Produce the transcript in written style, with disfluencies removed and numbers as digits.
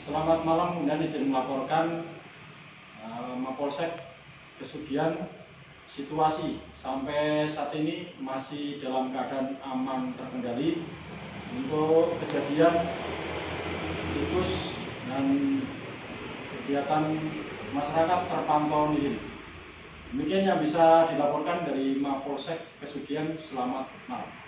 Selamat malam, dan izin melaporkan Mapolsek Pesugihan. Situasi sampai saat ini masih dalam keadaan aman terkendali. Untuk kejadian tikus dan kegiatan masyarakat terpantau nihil. Demikian yang bisa dilaporkan dari Mapolsek Pesugihan. Selamat malam.